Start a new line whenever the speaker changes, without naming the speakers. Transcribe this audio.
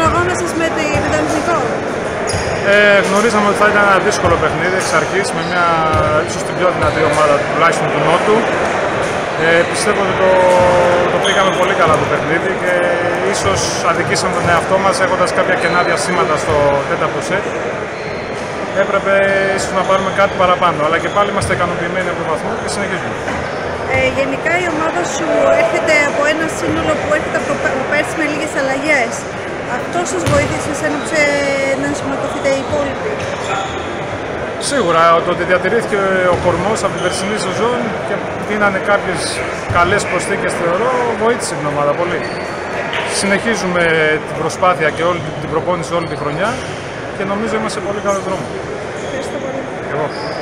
αγώνα σας με τον Εθνικό?
Γνωρίζαμε ότι θα ήταν ένα δύσκολο παιχνίδι εξ αρχής με μια ίσως την πιο δυνατή ομάδα τουλάχιστον του Νότου. Πιστεύω ότι το πήγαμε πολύ καλά το παιχνίδι και ίσως αδικήσαμε τον εαυτό μας έχοντας κάποια κενά διαστήματα στο τέταρτο σετ. Έπρεπε ίσως να πάρουμε κάτι παραπάνω, αλλά και πάλι είμαστε ικανοποιημένοι από τον βαθμό και συνεχίζουμε.
Γενικά η ομάδα σου έρχεται από ένα σύνολο που έρχεται από πέρσι με λίγες αλλαγές. Αυτό σας βοήθησε να ενσωματωθείτε οι υπόλοιποι?
Σίγουρα το ότι διατηρήθηκε ο κορμός από την περσινή σεζόν και δίνανε κάποιες καλές προσθήκες, θεωρώ, βοήθησε την ομάδα πολύ. Συνεχίζουμε την προσπάθεια και όλη την προπόνηση όλη τη χρονιά και νομίζω είμαστε σε πολύ καλό δρόμο.
Ευχαριστώ πολύ.
Εγώ.